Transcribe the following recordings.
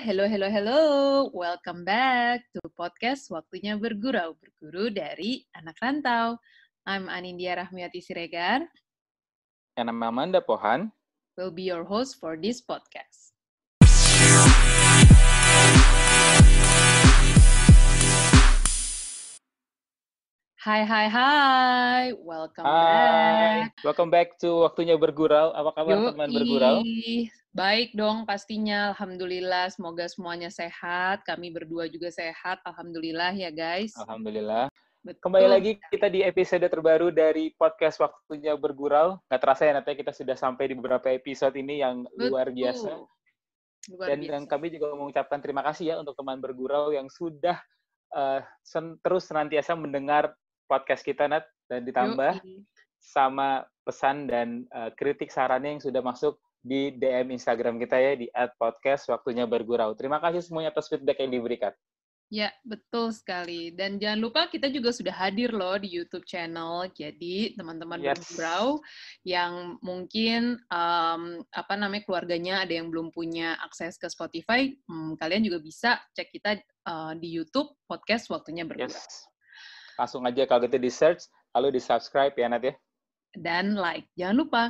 Hello, hello, hello. Welcome back to podcast Waktunya Bergurau, berguru dari anak rantau. I'm Anindya Rahmiati Siregar. And I'm Amanda Pohan. Will be your host for this podcast. Hai. Welcome back. Welcome back to Waktunya Bergurau. Apa kabar teman bergurau? Baik dong pastinya, Alhamdulillah. Semoga semuanya sehat. Kami berdua juga sehat, Alhamdulillah ya guys. Alhamdulillah. Betul. Kembali lagi kita di episode terbaru dari podcast Waktunya Bergurau. Nggak terasa ya, nanti kita sudah sampai di beberapa episode ini yang luar biasa. Dan kami juga mengucapkan terima kasih ya untuk teman bergurau yang sudah terus senantiasa mendengar podcast kita, Nat. Dan ditambah sama pesan dan kritik sarannya yang sudah masuk di DM Instagram kita ya, di @podcastwaktunyabergurau. Terima kasih semuanya atas feedback yang diberikan. Ya, betul sekali. Dan jangan lupa kita juga sudah hadir loh di YouTube channel. Jadi teman-teman bergurau yang mungkin keluarganya ada yang belum punya akses ke Spotify, kalian juga bisa cek kita di YouTube podcast Waktunya Bergurau. Yes. Langsung aja kalau gitu di search, lalu di subscribe ya Nat ya. Dan like, jangan lupa.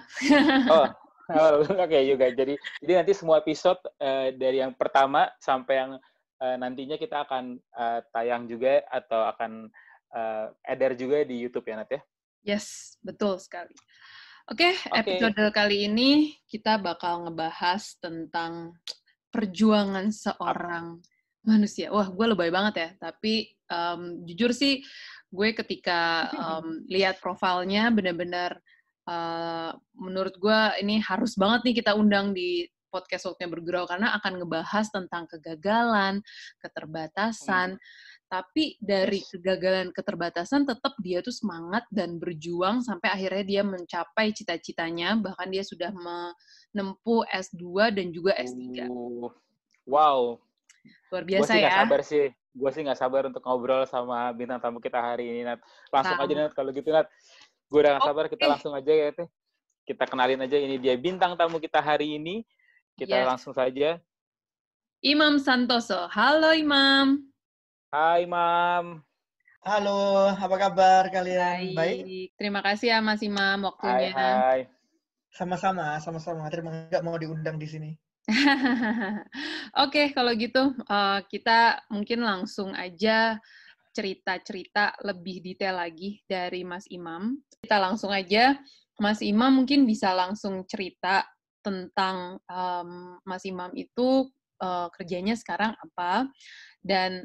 Oke juga. Jadi nanti semua episode dari yang pertama sampai yang nantinya kita akan tayang juga atau akan edar juga di YouTube ya Nat ya. Yes, betul sekali. Oke, episode kali ini kita bakal ngebahas tentang perjuangan seorang manusia. Wah, gue lebay banget ya. Tapi jujur sih, gue ketika lihat profilnya benar-benar menurut gue ini harus banget nih kita undang di podcast Waktunya Bergurau karena akan ngebahas tentang kegagalan, keterbatasan. Tapi dari kegagalan, keterbatasan tetap dia tuh semangat dan berjuang sampai akhirnya dia mencapai cita-citanya, bahkan dia sudah menempuh S2 dan juga S3. Wow. Luar biasa ya. Gue sih nggak sabar untuk ngobrol sama bintang tamu kita hari ini, Nat. Langsung aja, Nat, kalau gitu, Nat. Gue udah nggak sabar, kita langsung aja ya, Teh. Kita kenalin aja, ini dia bintang tamu kita hari ini. Kita langsung saja. Imam Santoso. Halo, Imam. Hai, Imam. Halo, apa kabar kalian? Baik. Terima kasih ya, Mas Imam, waktunya. Hai. Sama-sama. Terima kasih mau diundang di sini. Oke, kalau gitu kita mungkin langsung aja cerita-cerita lebih detail lagi dari Mas Imam. Kita langsung aja, Mas Imam mungkin bisa langsung cerita tentang Mas Imam itu kerjanya sekarang apa, dan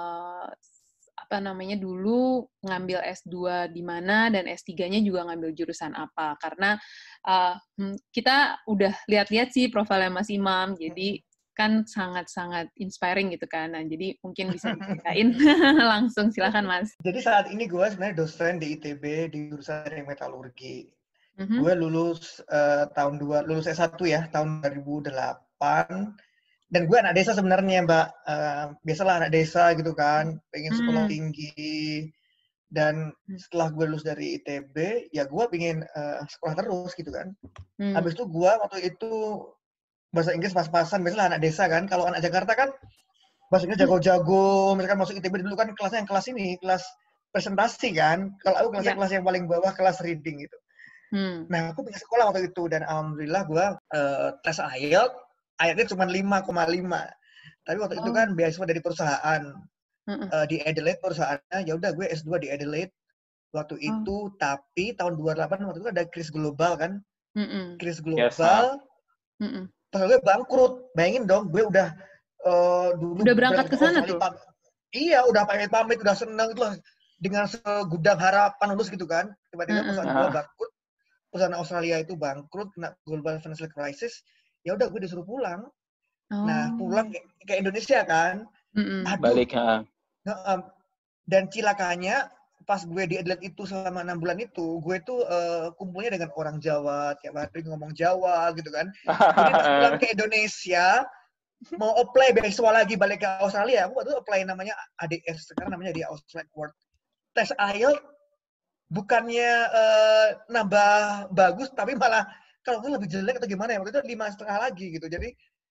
dulu ngambil S2 di mana, dan S3-nya juga ngambil jurusan apa. Karena kita udah lihat-lihat sih profilnya Mas Imam, jadi kan sangat-sangat inspiring gitu kan. Nah, jadi mungkin bisa diceritain langsung, silakan Mas. Jadi saat ini gue sebenarnya dosen di ITB di jurusan metalurgi. Gue lulus lulus S1 ya, tahun 2008. Dan gue anak desa sebenarnya, Mbak. Biasalah anak desa gitu kan, pengen sekolah tinggi. Dan setelah gue lulus dari ITB, ya gue pengen sekolah terus gitu kan. Habis itu gue waktu itu bahasa Inggris pas-pasan, biasalah anak desa kan. Kalau anak Jakarta kan bahasa Inggris jago-jago, misalkan masuk ITB dulu kan kelasnya yang kelas presentasi kan. Kalau aku kelas yang paling bawah, kelas reading gitu. Nah, aku pengen sekolah waktu itu, dan alhamdulillah gue tes IELTS cuma 5,5. Tapi waktu itu kan beasiswa dari perusahaan. Di Adelaide perusahaannya, ya udah gue S2 di Adelaide waktu itu. Tapi tahun 2008 waktu itu ada krisis global kan. Krisis global. Pas gue bangkrut. Bayangin dong, gue udah dulu udah berangkat ke sana tuh. Iya, udah pamit, udah seneng gitu lah. Dengan segudang harapan lulus gitu kan. Tiba-tiba perusahaan gue bangkrut. Perusahaan Australia itu bangkrut, kena global financial crisis. Ya udah gue disuruh pulang. Nah, pulang ke Indonesia kan. Balik. Dan cilakanya pas gue di Adelaide itu selama 6 bulan itu, gue tuh kumpulnya dengan orang Jawa, tiap hari ngomong Jawa gitu kan. Jadi pas pulang ke Indonesia, mau apply beasiswa lagi balik ke Australia, aku waktu itu apply namanya ADS, sekarang namanya di Australian World. Tes IELTS bukannya nambah bagus, tapi malah kalau lebih jelek atau gimana ya, waktu itu 5,5 lagi gitu. Jadi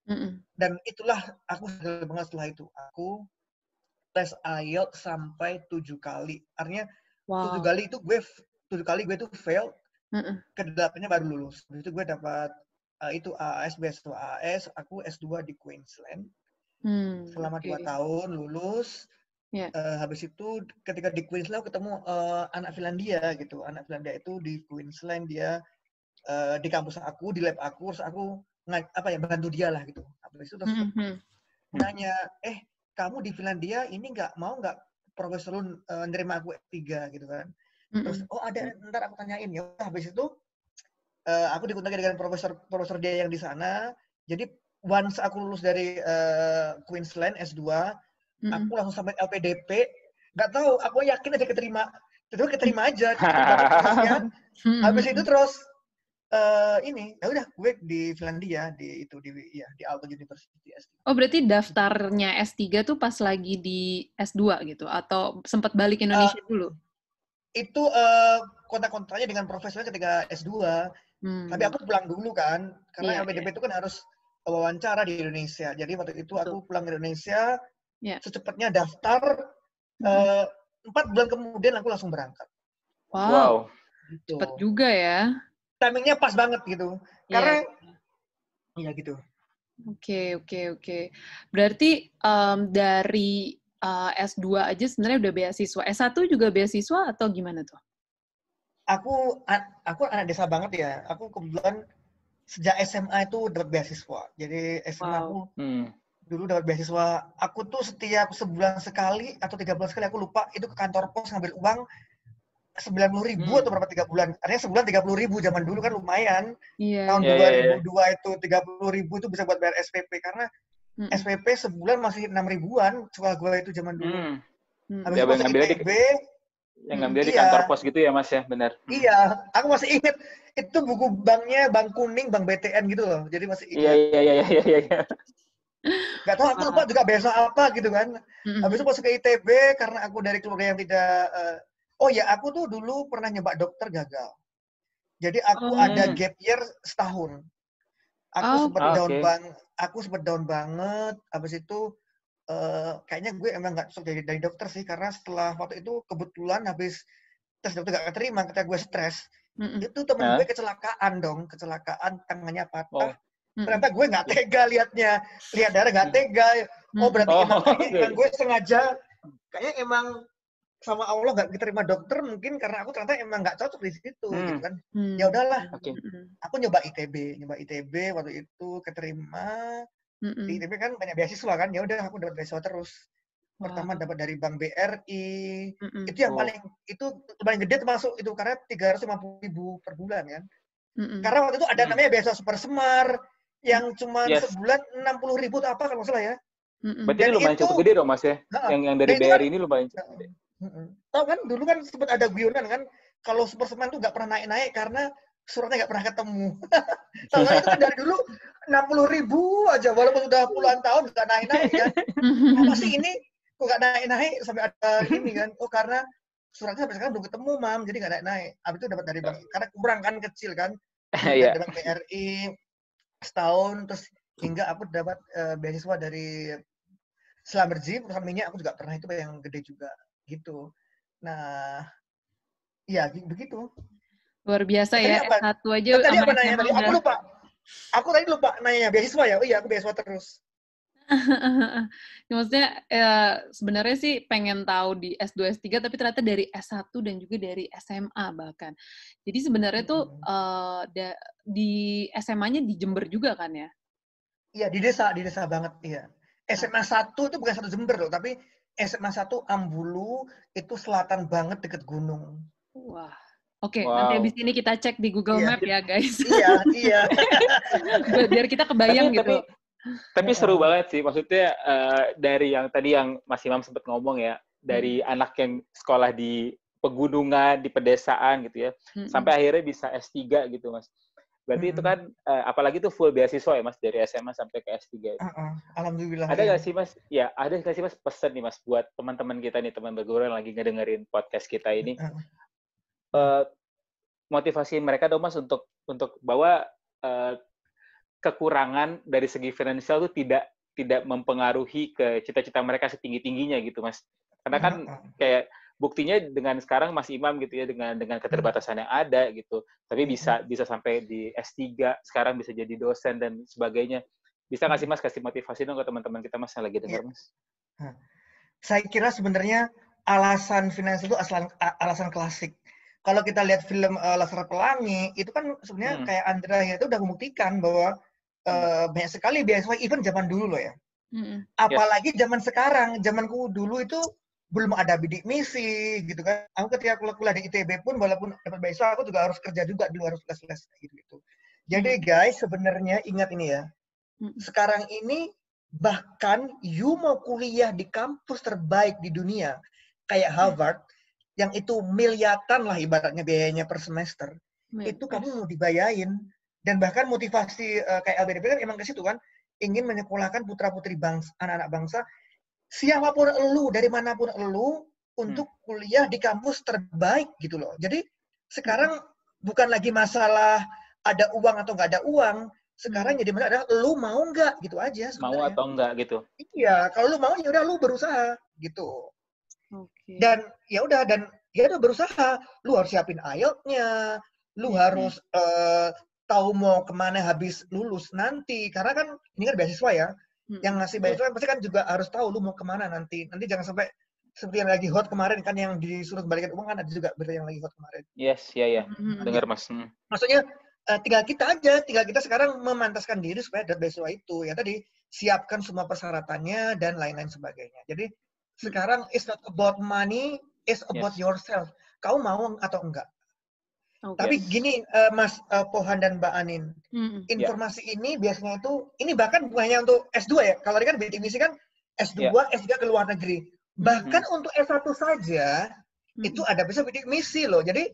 Dan itulah aku gagal banget setelah itu. Aku tes IELTS sampai 7 kali. Artinya 7 kali itu gue tuh fail, ke-8-nya baru lulus. Habis itu gue dapat itu AAS, beasiswa AAS, aku S2 di Queensland. Selama 2 tahun lulus. Habis itu ketika di Queensland aku ketemu anak Finlandia gitu. Anak Finlandia itu di Queensland, dia di kampus aku, di lab aku, terus aku bantu dia lah gitu. Habis itu terus nanya, kamu di Finlandia ini nggak profesor lu nerima aku S3 gitu kan. Terus ada, ntar aku tanyain. Ya habis itu aku dikontak dengan profesor dia yang di sana. Jadi once aku lulus dari Queensland S2, aku langsung sampai LPDP. Nggak tahu, aku yakin aja keterima. Terus keterima aja, cepet banget prosesnya. Habis itu terus ya udah gue di Finlandia di Aalto University S3. Oh, berarti daftarnya S3 tuh pas lagi di S2 gitu atau sempat balik Indonesia dulu? Itu kontak-kontaknya dengan profesornya ketika S2. Tapi aku pulang dulu kan, karena LPDP itu kan harus wawancara di Indonesia. Jadi waktu itu aku pulang ke Indonesia, secepatnya daftar, 4 bulan kemudian aku langsung berangkat. Wow. Gitu. Cepet juga ya. Timingnya pas banget gitu. Karena, iya gitu. Oke. Berarti dari S2 aja sebenarnya udah beasiswa. S1 juga beasiswa atau gimana tuh? Aku anak desa banget ya. Aku kebetulan sejak SMA itu dapat beasiswa. Jadi SMA aku dulu dapat beasiswa. Aku tuh setiap sebulan sekali atau 3 bulan sekali, aku lupa, itu ke kantor pos ngambil uang 90.000 atau berapa 3 bulan. Artinya sebulan 30.000, zaman dulu kan lumayan. Tahun 2002 itu 30.000 itu bisa buat bayar SPP, karena SPP sebulan masih 6.000-an sekolah gue itu zaman dulu. Habis itu masuk ITB. Yang ngambil di kantor pos gitu ya Mas ya, benar. Iya, aku masih inget itu buku banknya Bank Kuning, Bank BTN gitu loh. Jadi masih ingat. Iya. Gak tahu aku lupa juga besok apa gitu kan. Habis itu masuk ke ITB karena aku dari keluarga yang tidak aku tuh dulu pernah nyoba dokter, gagal. Jadi aku ada gap year setahun. Aku sempat down banget. Habis itu kayaknya gue emang nggak cocok jadi dari dokter sih, karena setelah waktu itu kebetulan habis tes dokter gak keterima ketika gue stres. Itu temen gue kecelakaan, tangannya patah. Ternyata gue nggak tega lihat darah, nggak tega. Berarti emang gue sengaja, kayaknya emang sama Allah nggak diterima dokter, mungkin karena aku ternyata emang nggak cocok di situ gitu kan. Ya udahlah, aku nyoba ITB waktu itu keterima. Di ITB kan banyak beasiswa kan, ya udah aku dapat beasiswa terus. Pertama dapat dari Bank BRI, itu yang paling gede termasuk itu, karena 350.000 per bulan kan. Karena waktu itu ada namanya beasiswa Super Semar yang cuma sebulan 60.000 atau apa kalau nggak salah ya. Berarti ini lumayan cukup gede dong Mas ya. Yang dari BRI ini lumayan cukup gede. Tahu kan dulu kan sempat ada guyonan kan, kalau Super Semar itu nggak pernah naik-naik karena suratnya nggak pernah ketemu. Tahu kan itu kan dari dulu 60.000 aja, walaupun sudah puluhan tahun nggak naik-naik kan. Apa sih ini kok nggak naik-naik sampai ada ini kan? Karena suratnya sampai sekarang belum ketemu, Mam, jadi nggak naik-naik. Habis itu dapat dari bank, karena kurang kan, kecil kan. Dari Bank BRI setahun, terus hingga aku dapat beasiswa dari Schlumberger, perusahaan minyak, aku juga pernah, itu yang gede juga gitu. Nah, iya begitu. Luar biasa ya, S1 aja tadi apa nanya tadi? Aku lupa. Aku tadi lupa nanya beasiswa ya. Oh iya, aku beasiswa terus. Maksudnya sebenarnya sih pengen tahu di S2, S3, tapi ternyata dari S1 dan juga dari SMA bahkan. Jadi sebenarnya tuh di SMA-nya di Jember juga kan ya? Iya, di desa banget, iya. SMA 1 itu bukan satu Jember loh, tapi SMA 1 Ambulu, itu selatan banget deket gunung. Wah. Oke, nanti habis ini kita cek di Google Map ya, guys. Iya. Biar kita kebayang gitu. Tapi seru banget sih, maksudnya dari yang tadi yang Mas Imam sempat ngomong ya, dari anak yang sekolah di pegunungan, di pedesaan gitu ya, sampai akhirnya bisa S3 gitu Mas. Berarti itu kan, apalagi itu full beasiswa ya Mas, dari SMA sampai ke S3. Alhamdulillah. Ada nggak sih Mas, ada nggak sih Mas pesan nih Mas, buat teman-teman kita nih, teman berguru yang lagi ngedengerin podcast kita ini, motivasi mereka dong Mas untuk bahwa kekurangan dari segi finansial tuh tidak mempengaruhi ke cita-cita mereka setinggi-tingginya gitu, Mas. Karena kan kayak buktinya dengan sekarang Mas Imam gitu ya, dengan keterbatasan yang ada gitu, tapi bisa sampai di S3, sekarang bisa jadi dosen dan sebagainya. Bisa nggak sih Mas kasih motivasi dong ke teman-teman kita Mas yang lagi dengar Mas? Saya kira sebenarnya alasan finansial itu alasan klasik. Kalau kita lihat film Laskar Pelangi, itu kan sebenarnya kayak Andra itu udah membuktikan bahwa banyak sekali beasiswa, even zaman dulu loh ya. Apalagi zaman sekarang, zamanku dulu itu belum ada bidik misi gitu kan. Aku ketika kuliah di ITB pun walaupun dapat beasiswa, aku juga harus kerja juga dulu, harus les-les gitu. Jadi guys, sebenarnya ingat ini ya. Sekarang ini bahkan you mau kuliah di kampus terbaik di dunia kayak Harvard, yang itu miliaran lah ibaratnya biayanya per semester, itu kamu mau dibayarin. Dan bahkan motivasi kayak LBDP kan emang ke situ kan, ingin menyekolahkan putra-putri bangsa, anak-anak bangsa, siapapun elu, dari manapun elu, untuk kuliah di kampus terbaik gitu loh. Jadi sekarang bukan lagi masalah ada uang atau nggak ada uang, sekarang jadi masalah adalah lu mau nggak gitu aja sebenarnya. Mau atau enggak gitu. Iya, kalau lu mau ya udah lu berusaha gitu. Dan ya udah berusaha, lu harus siapin IELTS-nya, lu harus tahu mau kemana habis lulus nanti, karena kan ini kan beasiswa ya, yang ngasih beasiswa pasti kan juga harus tahu lu mau kemana nanti jangan sampai seperti yang lagi hot kemarin kan, yang disuruh kembalikan uang kan, ada juga berita yang lagi hot kemarin. Yes, ya. Dengar Mas. Maksudnya tinggal kita sekarang memantaskan diri supaya dapat beasiswa itu, ya tadi siapkan semua persyaratannya dan lain-lain sebagainya. Jadi sekarang it's not about money, it's about yourself. Kau mau atau enggak? Tapi gini, Mas Pohan dan Mbak Anin, informasi ini biasanya itu, ini bahkan bukan hanya untuk S2 ya. Kalau ini kan bidik misi kan S2, S3 ke luar negeri. Bahkan untuk S1 saja, itu ada bisa bidik misi loh. Jadi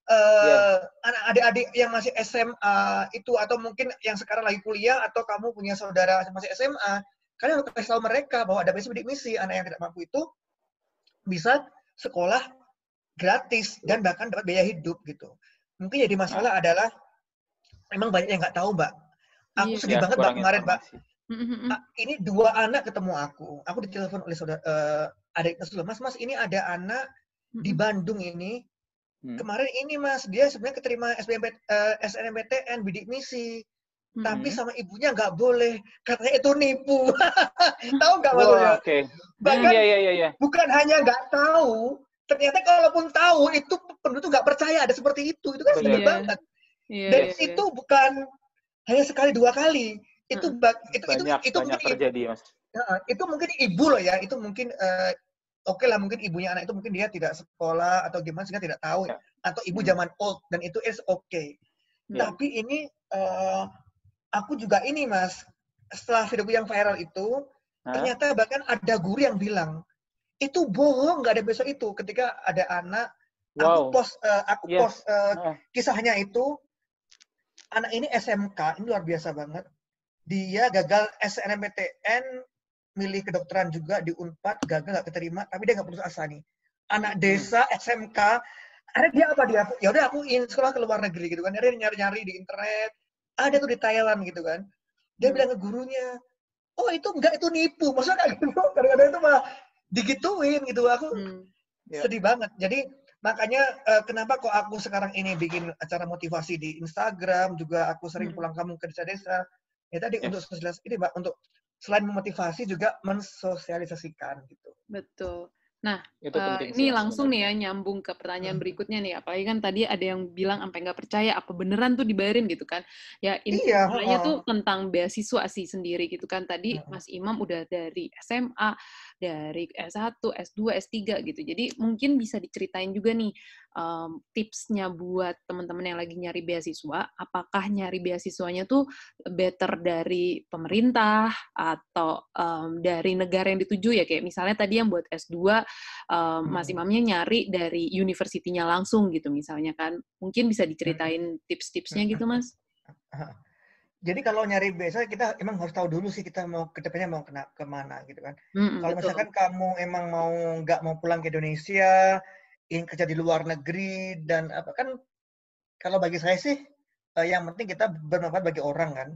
anak adik-adik yang masih SMA itu, atau mungkin yang sekarang lagi kuliah, atau kamu punya saudara masih SMA, kalian harus kasih tahu mereka bahwa ada bidik misi. Anak yang tidak mampu itu bisa sekolah gratis dan bahkan dapat biaya hidup gitu. Mungkin jadi masalah adalah memang banyak yang nggak tahu, Mbak. Aku sedih banget Mbak kemarin, Mbak. Ini 2 anak ketemu aku. Aku ditelepon oleh saudara adik Mas, ini ada anak di Bandung ini. Kemarin ini Mas, dia sebenarnya keterima SNMPTN bidik misi. Tapi sama ibunya nggak boleh. Katanya itu nipu. Tahu nggak maksudnya? Bahkan bukan hanya nggak tahu, ternyata kalaupun tahu, itu penduduk nggak percaya ada seperti itu. Itu kan sedih banget. Dan itu bukan hanya sekali 2 kali. Itu banyak mungkin terjadi, Mas. Itu mungkin ibu loh ya. Itu mungkin oke lah, mungkin ibunya anak itu mungkin dia tidak sekolah atau gimana sehingga tidak tahu. Atau ibu zaman old, dan itu is okay. Tapi ini aku juga ini Mas, setelah video yang viral itu, ternyata bahkan ada guru yang bilang, itu bohong, nggak ada besok itu. Ketika ada anak, aku post kisahnya itu, anak ini SMK, ini luar biasa banget. Dia gagal SNMPTN, milih kedokteran juga di Unpad, gagal nggak keterima, tapi dia nggak putus asa nih. Anak desa SMK, akhirnya dia apa dia? Ya udah aku sekolah ke luar negeri gitu kan. Dia nyari-nyari di internet, ada tuh di Thailand gitu kan. Dia bilang ke gurunya, oh itu enggak, itu nipu. Maksudnya kayak gitu, kadang-kadang itu malah digituin gitu. Aku sedih banget. Jadi makanya kenapa kok aku sekarang ini bikin acara motivasi di Instagram, juga aku sering pulang kampung ke desa-desa. Ya tadi untuk sosialisasi ini Mbak, untuk selain memotivasi juga mensosialisasikan gitu. Betul. Nah, ini langsung nih ya nyambung ke pertanyaan berikutnya nih. Apalagi kan tadi ada yang bilang sampai nggak percaya apa beneran tuh dibayarin gitu kan. Ya intinya tuh tentang beasiswa sih sendiri gitu kan. Tadi Mas Imam udah dari SMA, dari S1, S2, S3 gitu. Jadi mungkin bisa diceritain juga nih tipsnya buat teman-teman yang lagi nyari beasiswa. Apakah nyari beasiswanya tuh better dari pemerintah atau dari negara yang dituju ya. Kayak misalnya tadi yang buat S2, Mas Imamnya nyari dari universitinya langsung gitu misalnya kan. Mungkin bisa diceritain tips-tipsnya gitu Mas? Jadi kalau nyari beasiswa kita emang harus tahu dulu sih kita mau ke depannya mau kemana gitu kan. Kalau misalkan kamu emang nggak mau pulang ke Indonesia, ingin kerja di luar negeri dan apa kan, kalau bagi saya sih yang penting kita bermanfaat bagi orang kan.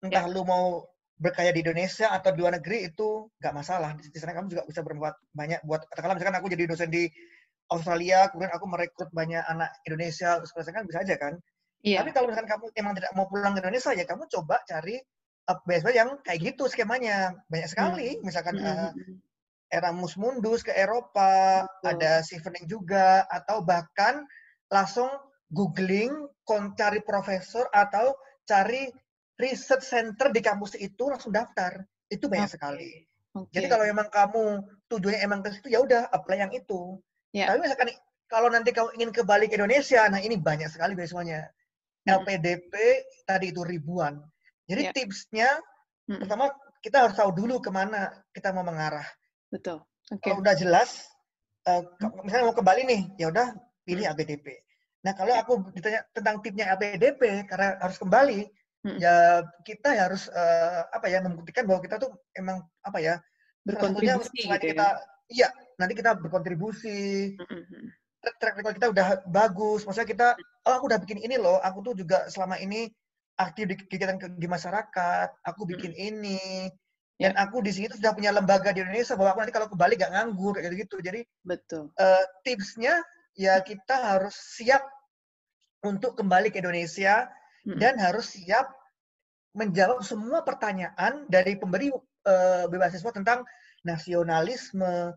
Entah lu mau berkarya di Indonesia atau di luar negeri itu nggak masalah. Di sana kamu juga bisa berbuat banyak buat, katakanlah misalkan aku jadi dosen di Australia, kemudian aku merekrut banyak anak Indonesia, sekolah kan bisa aja kan. Tapi kalau misalkan kamu emang tidak mau pulang ke Indonesia, ya kamu coba cari beasiswa yang kayak gitu skemanya. Banyak sekali, misalkan Erasmus Mundus ke Eropa, ada Chevening juga, atau bahkan langsung googling, cari profesor atau cari research center di kampus itu langsung daftar. Itu banyak sekali. Jadi kalau emang kamu tujuannya emang ke situ, ya udah apply yang itu. Tapi misalkan kalau nanti kamu ingin kembali ke Indonesia, nah ini banyak sekali beasiswanya. LPDP tadi itu ribuan. Jadi tipsnya pertama kita harus tahu dulu kemana kita mau mengarah. Betul. Kalau udah jelas, misalnya mau ke Bali nih, ya udah pilih LPDP. Nah kalau aku ditanya tentang tipsnya LPDP karena harus kembali, ya kita harus membuktikan bahwa kita tuh emang berkontribusi selain gitu kita, iya nanti kita berkontribusi. Track record kita udah bagus, maksudnya kita, aku udah bikin ini loh, aku tuh juga selama ini aktif di kegiatan di masyarakat, aku bikin ini, dan aku di sini tuh sudah punya lembaga di Indonesia, bahwa aku nanti kalau ke Bali gak nganggur, kayak gitu. Jadi, tipsnya ya kita harus siap untuk kembali ke Indonesia, dan harus siap menjawab semua pertanyaan dari pemberi beasiswa tentang nasionalisme,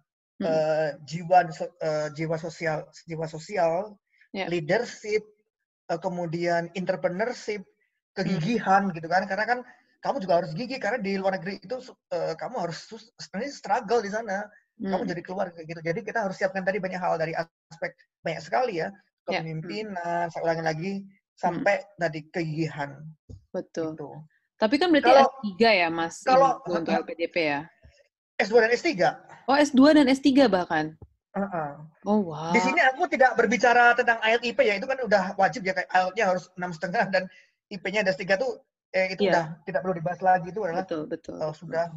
jiwa sosial, leadership, kemudian entrepreneurship, kegigihan gitu kan, karena kan kamu juga harus gigih karena di luar negeri itu kamu harus sebenarnya struggle di sana, kamu jadi keluar gitu. Jadi kita harus siapkan tadi banyak hal dari aspek banyak sekali ya, kepemimpinan, saya ulangi lagi sampai tadi kegigihan. Betul. Gitu. Tapi kan berarti S3 ya Mas untuk LPDP ya? S2 dan S3. Oh, S2 dan S3 bahkan? Oh, wow. Di sini aku tidak berbicara tentang IELTS IP ya, itu kan udah wajib ya, kayak IELTS-nya harus 6,5 dan IP-nya ada 3 tuh, itu udah tidak perlu dibahas lagi, itu adalah betul. Sudah.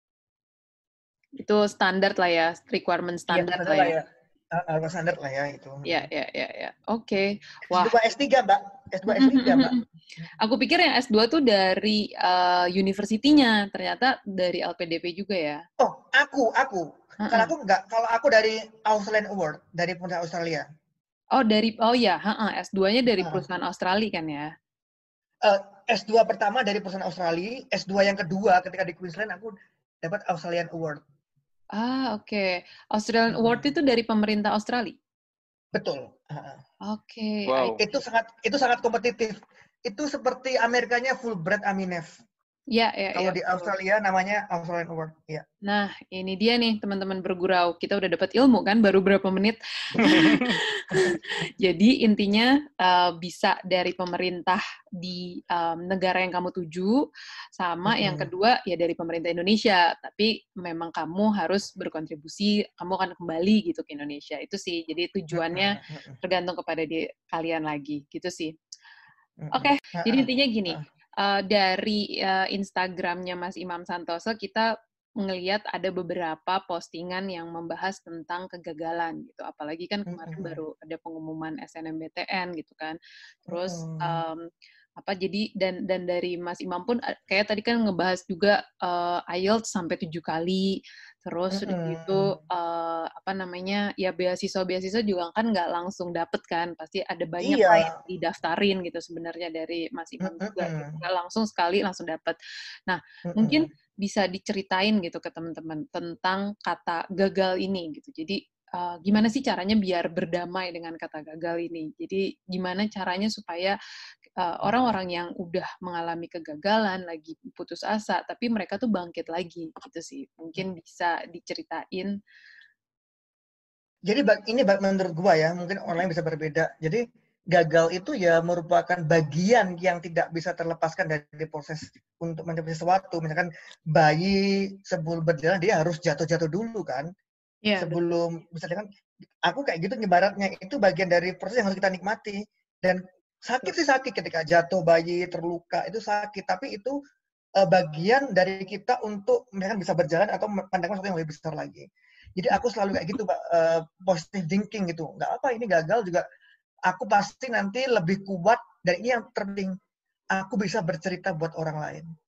Itu standar lah ya, requirement standar lah ya. Harus standar lah ya itu. Ya. Oke. Wah. S2 S3, Mbak. S2 S3, Mbak. Aku pikir yang S2 tuh dari universitinya, ternyata dari LPDP juga ya. Oh, aku. Kalau aku enggak, kalau aku dari Australian Award, dari perusahaan Australia. S2-nya dari perusahaan Australia kan ya? S2 pertama dari perusahaan Australia, S2 yang kedua ketika di Queensland aku dapat Australian Award. Oke. Australian Award itu dari pemerintah Australia? Betul. Oke. Wow. Itu sangat kompetitif. Itu seperti Amerikanya Fulbright Aminef. Kalau di Australia namanya Australian Award. Ya. Nah, ini dia nih teman-teman bergurau. Kita udah dapat ilmu kan baru berapa menit. Jadi intinya bisa dari pemerintah di negara yang kamu tuju, sama yang kedua ya dari pemerintah Indonesia. Tapi memang kamu harus berkontribusi, kamu akan kembali gitu ke Indonesia. Itu sih. Jadi tujuannya tergantung kepada kalian lagi, gitu sih. Oke, jadi intinya gini. Dari Instagramnya Mas Imam Santoso, kita ngelihat ada beberapa postingan yang membahas tentang kegagalan gitu. Apalagi kan kemarin baru ada pengumuman SNMPTN gitu kan. Terus jadi dan dari Mas Imam pun kayak tadi kan ngebahas juga IELTS sampai 7 kali. Terus udah gitu ya beasiswa juga kan nggak langsung dapet kan, pasti ada banyak lah yang didaftarin gitu sebenarnya dari Mas Imam juga, nggak langsung sekali langsung dapet. Nah mungkin bisa diceritain gitu ke teman-teman tentang kata gagal ini gitu. Jadi gimana sih caranya biar berdamai dengan kata gagal ini? Jadi gimana caranya supaya orang-orang yang udah mengalami kegagalan, lagi putus asa, tapi mereka tuh bangkit lagi, gitu sih. Mungkin bisa diceritain. Jadi ini menurut gua ya, mungkin orang lain bisa berbeda. Jadi gagal itu ya merupakan bagian yang tidak bisa terlepaskan dari proses untuk mencapai sesuatu. Misalkan bayi sebelum berjalan dia harus jatuh-jatuh dulu kan. Sebelum misalnya kan aku kayak gitu nyebaratnya, itu bagian dari proses yang harus kita nikmati. Dan sakit sih sakit ketika jatuh bayi terluka, itu sakit, tapi itu bagian dari kita untuk misalkan bisa berjalan atau pandangkan sesuatu yang lebih besar lagi. Jadi aku selalu kayak gitu, positive thinking gitu. Nggak apa ini gagal juga, aku pasti nanti lebih kuat, dan ini yang terpenting, aku bisa bercerita buat orang lain.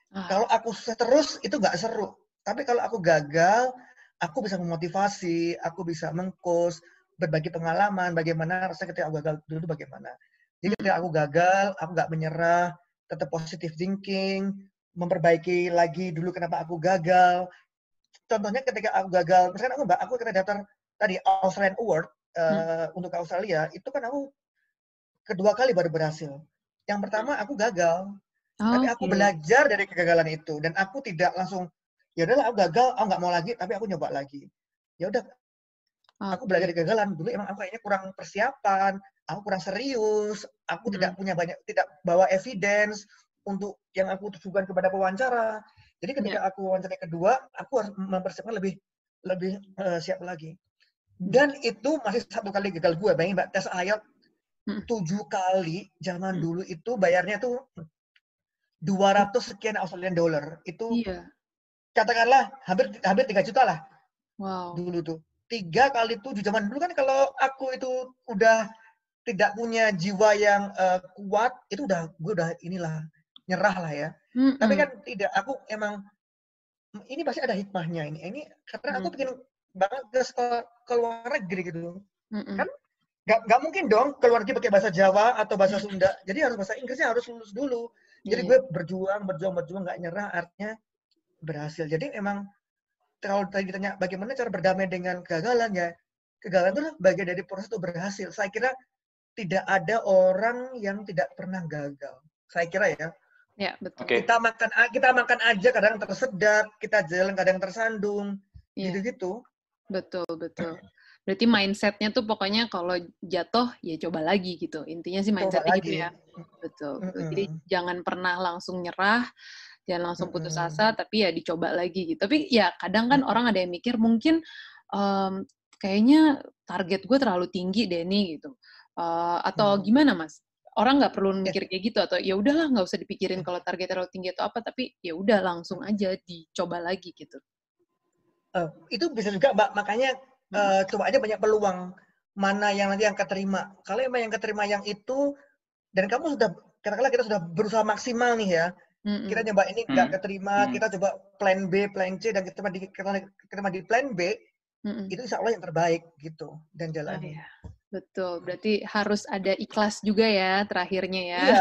Kalau aku sukses terus, itu nggak seru. Tapi kalau aku gagal, aku bisa memotivasi, aku bisa meng-coach, berbagi pengalaman, bagaimana rasanya ketika aku gagal dulu bagaimana. Jadi ketika aku gagal, aku nggak menyerah, tetap positive thinking, memperbaiki lagi dulu kenapa aku gagal. Contohnya ketika aku gagal, misalkan aku kena daftar tadi Australian Award untuk ke Australia, itu kan aku kedua kali baru berhasil. Yang pertama aku gagal, tapi aku belajar dari kegagalan itu dan aku tidak langsung ya udahlah aku gagal, aku nggak mau lagi, tapi aku nyoba lagi. Ya udah, aku belajar dari kegagalan. Dulu emang aku kayaknya kurang persiapan, aku kurang serius, aku tidak bawa evidence untuk yang aku tujukan kepada pewawancara. Jadi ketika aku wawancara kedua, aku harus mempersiapkan lebih siap lagi. Dan itu masih satu kali gagal gue. Bayangin Mbak, tes IELTS 7 kali zaman dulu itu bayarnya tuh 200 sekian Australian dollar. Itu katakanlah hampir 3 juta lah. Dulu tuh. 3 kali 7 zaman dulu kan kalau aku itu udah tidak punya jiwa yang kuat, itu gue udah inilah nyerah lah ya. Tapi kan tidak, aku emang ini pasti ada hikmahnya ini. Ini karena aku pengen banget ke luar negeri gitu. Kan nggak mungkin dong ke luar negeri pakai bahasa Jawa atau bahasa Sunda. Jadi harus bahasa Inggrisnya harus lulus dulu. Jadi gue berjuang nggak nyerah, artinya berhasil. Jadi emang kalau tadi ditanya bagaimana cara berdamai dengan kegagalan, ya kegagalan itu bagian dari proses untuk berhasil. Saya kira tidak ada orang yang tidak pernah gagal. Saya kira ya. Ya, betul. Kita makan aja kadang tersedak, kita jalan kadang tersandung, gitu-gitu. Betul. Berarti mindset-nya tuh pokoknya kalau jatuh ya coba lagi gitu. Intinya sih mindset-nya gitu ya. Betul. Jadi jangan pernah langsung nyerah, jangan langsung putus asa, tapi ya dicoba lagi gitu. Tapi ya kadang kan orang ada yang mikir mungkin kayaknya target gue terlalu tinggi deh nih gitu. Atau gimana Mas? Orang nggak perlu mikir kayak gitu atau ya udahlah nggak usah dipikirin kalau target terlalu tinggi atau apa, tapi ya udah langsung aja dicoba lagi gitu. Itu bisa juga Mbak, makanya coba aja banyak peluang mana yang nanti yang keterima. Kalau emang yang keterima yang itu dan kamu sudah katakanlah kita sudah berusaha maksimal nih ya. Kita nyoba ini nggak keterima, kita coba plan B, plan C dan keterima di plan B, itu insya Allah yang terbaik gitu dan jalani. Betul, berarti harus ada ikhlas juga ya terakhirnya ya. Iya.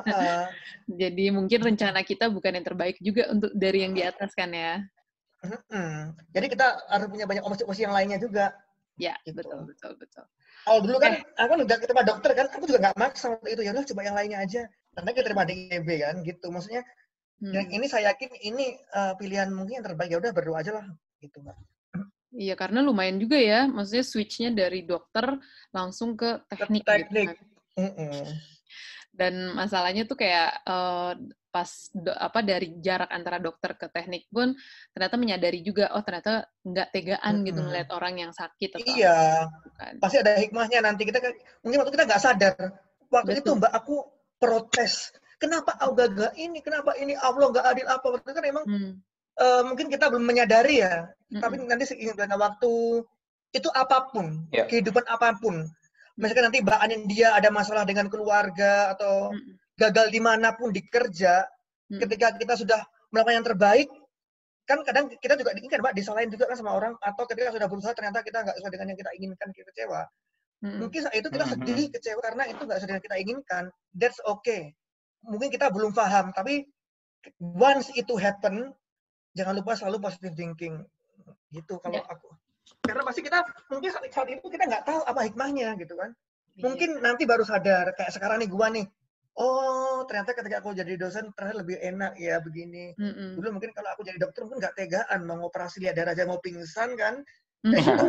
Jadi mungkin rencana kita bukan yang terbaik juga untuk dari yang di atas kan ya. Jadi kita harus punya banyak opsi-opsi yang lainnya juga. Ya, gitu. Betul. Kalau dulu kan, aku udah ketemu dokter kan, aku juga nggak maksa waktu itu, ya udah coba yang lainnya aja. Karena kita terima di ITB kan, gitu. Maksudnya, yang ini saya yakin ini pilihan mungkin yang terbaik, ya udah berdoa aja lah, gitu Mbak. Iya, karena lumayan juga ya, maksudnya switch-nya dari dokter langsung ke teknik. Gitu kan. Dan masalahnya tuh kayak pas dari jarak antara dokter ke teknik pun ternyata menyadari juga, oh ternyata nggak tegaan gitu ngeliat orang yang sakit. Atau pasti ada hikmahnya nanti. Mungkin waktu kita nggak sadar. Waktu itu Mbak, aku protes. Kenapa aku gagal ini? Kenapa ini Allah nggak adil apa? Waktu itu kan emang mungkin kita belum menyadari ya. Tapi nanti seiring waktu, itu apapun, kehidupan apapun. Misalkan nanti Mbak Anin dia ada masalah dengan keluarga atau gagal dimanapun di kerja, ketika kita sudah melakukan yang terbaik, kan kadang kita juga diinginkan Mbak disalahin juga kan sama orang, atau ketika sudah berusaha ternyata kita nggak sesuai dengan yang kita inginkan, kita kecewa. Mungkin saat itu kita sedih, kecewa karena itu nggak sesuai dengan kita inginkan. That's okay. Mungkin kita belum paham, tapi once itu happen, jangan lupa selalu positive thinking. Gitu kalau aku. Karena pasti kita mungkin saat itu kita nggak tahu apa hikmahnya gitu kan. Mungkin nanti baru sadar kayak sekarang nih gua nih. Oh ternyata ketika aku jadi dosen ternyata lebih enak ya begini. Dulu mungkin kalau aku jadi dokter mungkin nggak tegaan mau ngoperasi lihat darah aja mau pingsan kan. Dan itu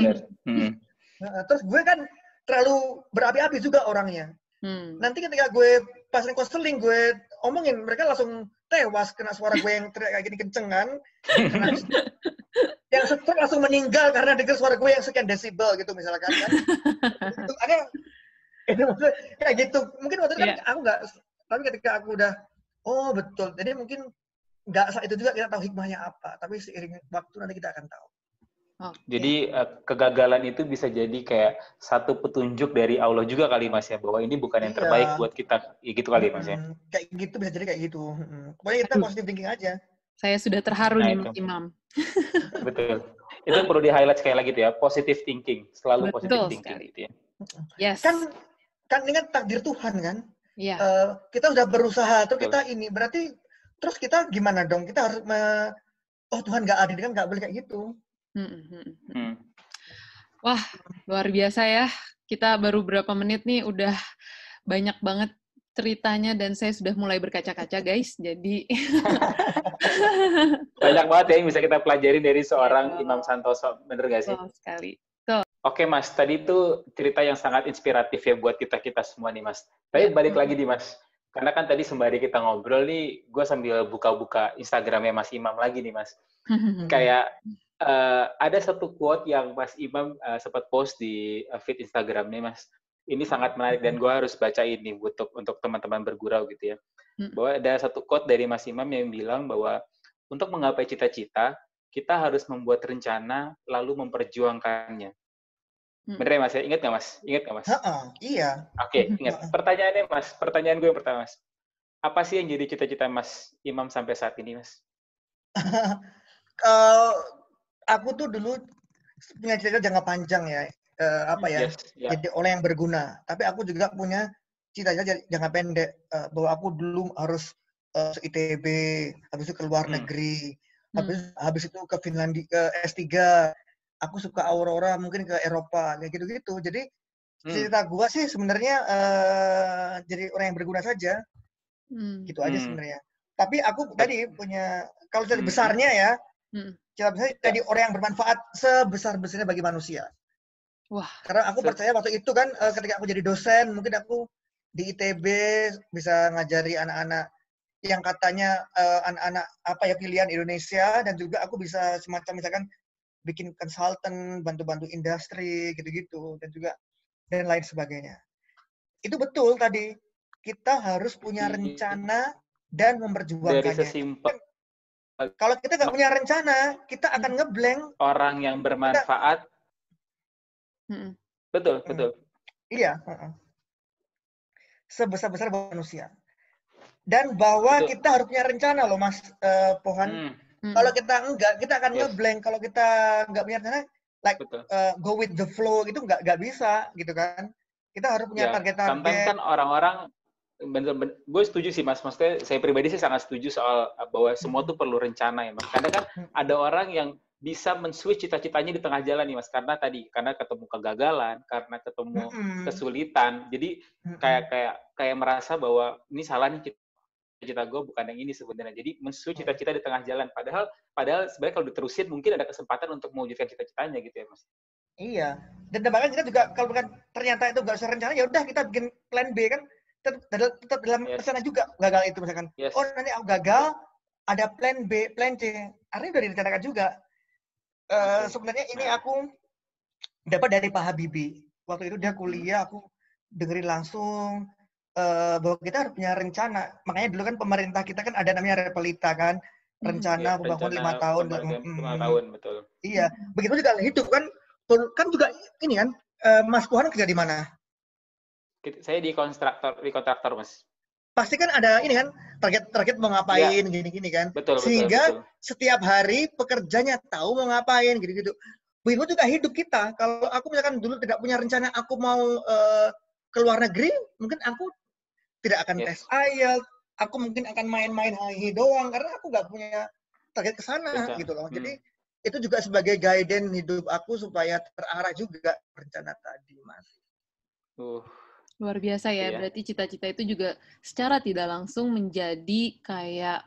terus gue kan terlalu berapi-api juga orangnya. Nanti ketika gue pasien konseling gue omongin mereka langsung tewas kena suara gue yang teriak kayak gini kenceng kan. Yang stroke langsung meninggal karena dengar suara gue yang sekian desibel gitu misalkan kan. Itu ada kayak gitu. Mungkin waktu itu kan aku nggak, tapi ketika aku udah oh betul. Jadi mungkin nggak saat itu juga kita tahu hikmahnya apa, tapi seiring waktu nanti kita akan tahu. Jadi kegagalan itu bisa jadi kayak satu petunjuk dari Allah juga kali Mas ya, bahwa ini bukan yang terbaik buat kita, ya gitu kali Mas ya. Kayak gitu, bisa jadi kayak gitu. Pokoknya kita positive thinking aja. Saya sudah terharu nih Mas Imam. Betul. Itu perlu di-highlight sekali lagi tuh ya, positive thinking, selalu positive thinking gitu ya. Yes. Kan ini kan takdir Tuhan kan. Iya. Kita udah berusaha, terus kita ini berarti terus kita gimana dong? Kita harus Tuhan nggak adil kan, nggak boleh kayak gitu. Wah, luar biasa ya. Kita baru berapa menit nih udah banyak banget ceritanya dan saya sudah mulai berkaca-kaca, guys. Jadi banyak banget ya yang bisa kita pelajarin dari seorang Imam Santoso, bener gak sih? Sekali. Oke Mas, tadi itu cerita yang sangat inspiratif ya buat kita semua nih Mas. Tapi balik lagi nih Mas, karena kan tadi sembari kita ngobrol nih, gue sambil buka-buka Instagramnya Mas Imam lagi nih Mas. Kayak ada satu quote yang Mas Imam sempat post di feed Instagramnya Mas. Ini sangat menarik dan gue harus baca ini untuk teman-teman bergurau gitu ya. Bahwa ada satu quote dari Mas Imam yang bilang bahwa untuk menggapai cita-cita, kita harus membuat rencana lalu memperjuangkannya. Bener ya Mas ya? Ingat nggak Mas? Iya. Oke, ingat. Pertanyaan gue yang pertama Mas. Apa sih yang jadi cita-cita Mas Imam sampai saat ini Mas? Aku tuh dulu punya cita-cita jangka panjang ya, jadi orang yang berguna. Tapi aku juga punya cita-cita jangka pendek, bahwa aku dulu harus ITB, habis itu ke luar negeri, habis itu ke Finlandia, ke S3. Aku suka Aurora, mungkin ke Eropa, kayak gitu-gitu. Jadi cita gua sih sebenarnya jadi orang yang berguna saja, gitu aja sebenarnya. Tapi aku tadi punya, kalau cita besarnya ya, cita besar jadi orang yang bermanfaat sebesar-besarnya bagi manusia. Wah. Karena aku percaya waktu itu kan, ketika aku jadi dosen, mungkin aku di ITB bisa ngajari anak-anak yang katanya anak-anak pilihan Indonesia, dan juga aku bisa semacam misalkan bikin konsultan, bantu-bantu industri, gitu-gitu, dan lain sebagainya. Itu betul tadi, kita harus punya rencana dan memperjuangkannya. Dari sesimpel. Kalau kita nggak punya rencana, kita akan ngeblank. Orang yang bermanfaat. Betul. Iya. Sebesar-besar manusia. Dan bahwa kita harus punya rencana loh Mas Pohan. Kalau kita enggak, kita akan ngeblank. Kalau kita nggak punya rencana, go with the flow, itu nggak bisa, gitu kan. Kita harus punya target-target. Sometimes kan orang-orang, gue setuju sih Mas, maksudnya saya pribadi sih sangat setuju soal bahwa semua tuh perlu rencana ya Mas. Karena kan ada orang yang bisa men-switch cita-citanya di tengah jalan nih Mas, karena ketemu kegagalan, karena ketemu kesulitan. Jadi kayak merasa bahwa ini salah nih cita-cita gue, bukan yang ini sebenarnya. Jadi men-switch cita-cita di tengah jalan. Padahal sebenarnya kalau diterusin mungkin ada kesempatan untuk mewujudkan cita-citanya gitu ya Mas. Iya. Dan bahkan kita juga kalau bukan ternyata itu nggak sesuai rencana, ya udah kita bikin plan B kan. Tetap dalam rencana juga gagal itu misalkan. Nanti aku gagal, ada plan B, plan C. Artinya udah direncanakan juga. Sebenarnya ini aku dapat dari Pak Habibie. Waktu itu dia kuliah, aku dengerin langsung bahwa kita harus punya rencana. Makanya dulu kan pemerintah kita kan ada namanya Repelita kan, rencana pembangunan 5 tahun. 5 tahun, betul. Iya, begitu juga hidup kan juga ini kan. Mas Pohan kerja di mana? Saya di kontraktor Mas. Pasti kan ada ini kan, target mau ngapain, gini-gini kan. Betul. Sehingga setiap hari pekerjanya tahu mau ngapain, gitu-gitu. Begitu juga hidup kita. Kalau aku misalkan dulu tidak punya rencana, aku mau ke luar negeri, mungkin aku tidak akan tes IELTS, aku mungkin akan main-main HI doang, karena aku nggak punya target ke sana, gitu loh. Jadi itu juga sebagai guidance hidup aku supaya terarah juga rencana tadi, Mas. Luar biasa ya, berarti cita-cita itu juga secara tidak langsung menjadi kayak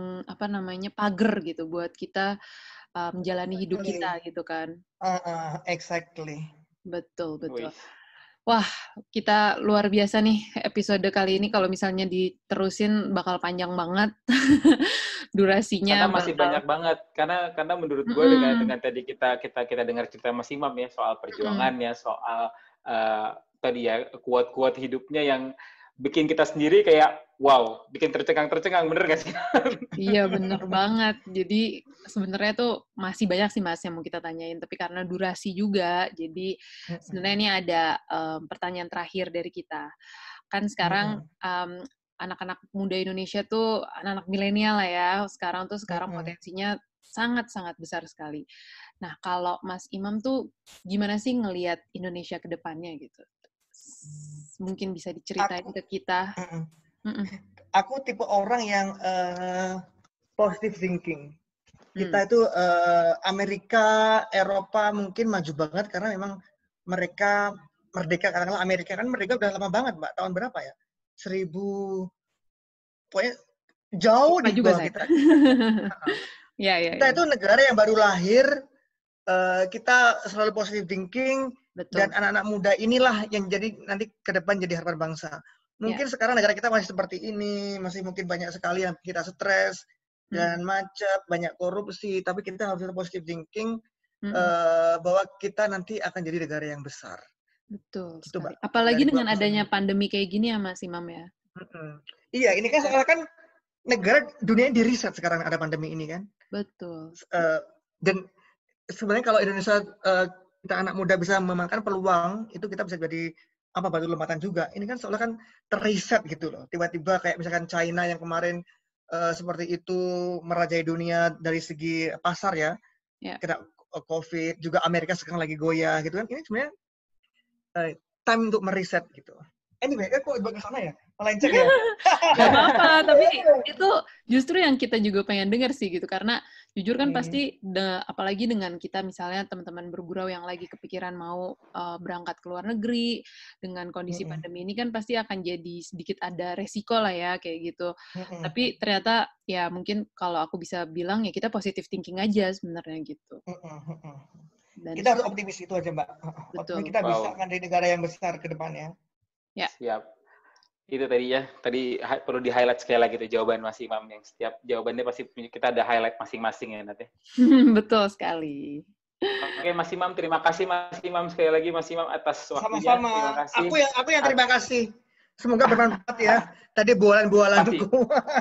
pagar gitu buat kita menjalani hidup kita gitu kan. Exactly. Betul. Wah, kita luar biasa nih episode kali ini. Kalau misalnya diterusin bakal panjang banget durasinya. Karena masih banyak banget. Karena menurut gue dengan tadi kita dengar cerita Mas Imam ya soal perjuangannya, soal tadi ya quote-quote hidupnya yang bikin kita sendiri kayak wow, bikin tercengang-tercengang, bener gak sih? Iya, bener banget. Jadi sebenarnya tuh masih banyak sih Mas yang mau kita tanyain, tapi karena durasi juga, jadi sebenarnya ini ada pertanyaan terakhir dari kita. Kan sekarang anak-anak muda Indonesia tuh, anak-anak milenial lah ya, sekarang potensinya sangat-sangat besar sekali. Nah, kalau Mas Imam tuh gimana sih ngelihat Indonesia ke depannya gitu? Mungkin bisa diceritain ke kita. Aku tipe orang yang positive thinking. Kita itu Amerika, Eropa mungkin maju banget karena memang mereka merdeka. Katakanlah Amerika kan merdeka udah lama banget, Mbak. Tahun berapa ya? 1000, pokoknya jauh di bawah kita. Kita itu negara yang baru lahir, kita selalu positive thinking. Betul. Dan anak-anak muda inilah yang jadi nanti ke depan jadi harapan bangsa. Mungkin sekarang negara kita masih seperti ini, masih mungkin banyak sekali yang kita stres dan macet, banyak korupsi, tapi kita harus positive thinking bahwa kita nanti akan jadi negara yang besar. Betul. Gitu, Mbak. Apalagi dengan adanya pandemi kayak gini ya Mas Imam ya. Iya, ini kan soalnya kan negara dunia di riset sekarang ada pandemi ini kan. Betul. Dan sebenarnya kalau Indonesia kita anak muda bisa memanfaatkan peluang, itu kita bisa jadi batu lompatan juga. Ini kan soalnya kan terriset gitu loh. Tiba-tiba kayak misalkan China yang kemarin seperti itu merajai dunia dari segi pasar ya. Kena COVID, juga Amerika sekarang lagi goyah gitu kan. Ini sebenarnya time untuk meriset gitu. Anyway, kok ke sana ya? Melenceng ya? Gak apa-apa, tapi itu justru yang kita juga pengen dengar sih gitu. Karena jujur kan pasti, apalagi dengan kita misalnya teman-teman bergurau yang lagi kepikiran mau berangkat ke luar negeri, dengan kondisi pandemi ini kan pasti akan jadi sedikit ada resiko lah ya, kayak gitu. Tapi ternyata ya mungkin kalau aku bisa bilang ya kita positive thinking aja sebenarnya gitu. Dan kita harus optimis itu aja Mbak. Betul. Kita bisa kan dari negara yang besar ke depannya. Ya. Siap. Itu tadi ya. Tadi perlu di-highlight sekali lagi tuh jawaban Mas Imam yang setiap jawabannya pasti kita ada highlight masing-masing ya nanti. Betul sekali. Oke Mas Imam, terima kasih Mas Imam sekali lagi Mas Imam atas waktunya. Sama-sama. Terima kasih. Aku yang terima kasih. Semoga bermanfaat ya. Tadi bualan-bualanku.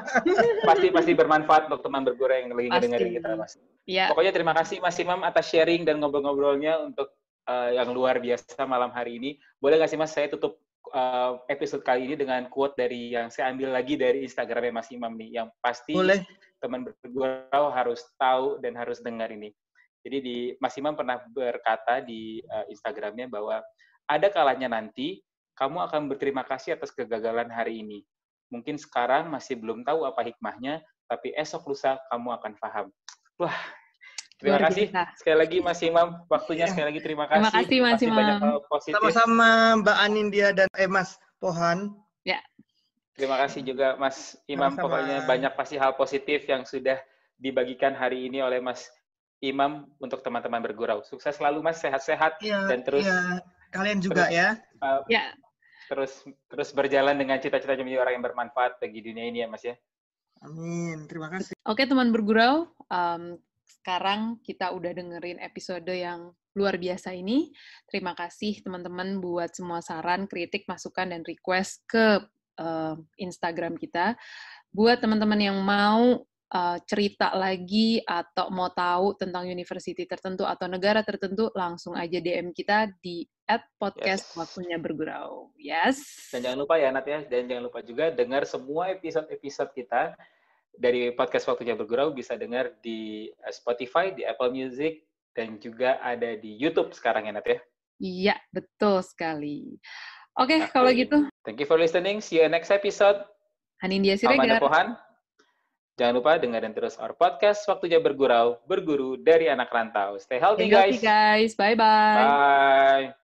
Pasti bermanfaat untuk teman bergurau yang lagi ngedengerin kita Mas. Ya. Pokoknya terima kasih Mas Imam atas sharing dan ngobrol-ngobrolnya untuk yang luar biasa malam hari ini. Boleh nggak sih Mas saya tutup episode kali ini dengan quote dari yang saya ambil lagi dari Instagramnya Mas Imam nih, yang pasti teman bergurau harus tahu dan harus dengar ini. Jadi Mas Imam pernah berkata di Instagramnya bahwa ada kalanya nanti kamu akan berterima kasih atas kegagalan hari ini. Mungkin sekarang masih belum tahu apa hikmahnya, tapi esok lusa kamu akan paham. Wah, terima kasih sekali lagi Mas Imam, waktunya sekali lagi terima kasih. Terima kasih Mas Imam. Banyak hal positif. Sama-sama Mbak Anindya dan Mas Pohan. Ya. Terima kasih juga Mas Imam. Sama-sama. Pokoknya banyak pasti hal positif yang sudah dibagikan hari ini oleh Mas Imam untuk teman-teman bergurau. Sukses selalu Mas, sehat-sehat dan terus. Iya. Kalian juga terus, ya. Terus berjalan dengan cita-cita menjadi orang yang bermanfaat bagi dunia ini ya Mas ya. Amin. Terima kasih. Oke teman bergurau. Sekarang kita udah dengerin episode yang luar biasa ini. Terima kasih teman-teman buat semua saran, kritik, masukan, dan request ke Instagram kita. Buat teman-teman yang mau cerita lagi atau mau tahu tentang university tertentu atau negara tertentu, langsung aja DM kita di @podcast Waktunya Bergurau. Yes. Dan jangan lupa ya Nat ya, dan jangan lupa juga dengar semua episode-episode kita dari podcast Waktunya Bergurau bisa dengar di Spotify, di Apple Music, dan juga ada di YouTube sekarang ya, Nat ya? Iya, betul sekali. Oke, kalau gitu. Thank you for listening. See you next episode. Anindya Siregar. Amanda Pohan. Jangan lupa dengerin terus our podcast Waktunya Bergurau, berguru dari anak rantau. Stay healthy, guys. Bye-bye. Bye.